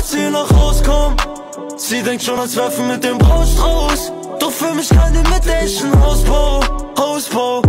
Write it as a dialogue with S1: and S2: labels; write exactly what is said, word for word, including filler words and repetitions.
S1: als sie nach Haus kommt. Sie denkt schon, als werfen mit dem Brautstrauß. Doch für mich keine mit echten Hausbau, Hausbau.